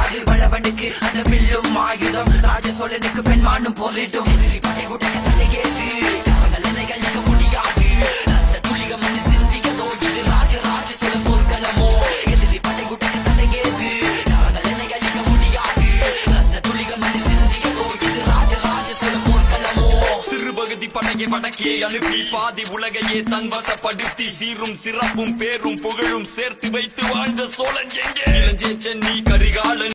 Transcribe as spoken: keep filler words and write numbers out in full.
அது வளவனுக்கு அந்த வில்லும் ஆயுதம் ராஜ சோழனுக்கு பெண்மானும் போரிடும் படை கூட்ட தலையேத்து நல்லெண்ணெய்கள் இயக்க முடியாது ரத்த துளிகம் மண்ணு சிந்தியதோ இது ராஜ ராஜ சோழ போர்க்களமோ எதிரி படை கூட்ட தலையேத்து நல்லெண்ணெய்கள் இயக்க முடியாது ரத்த துளிகம் மண்ணு சிந்தியதோ இது ராஜ ராஜ சோழ போர்க்களமோ சிறு பகுதி படையை வடக்கே அனுப்பி பாதி உலகையே தன் வசப்படுத்தி சீரும் சிறப்பும் பேரும் புகழும் சேர்த்து வைத்து வாழ்ந்த சோழன் எங்கே இளஞ்சேச்சன் நீ கரிகாலன்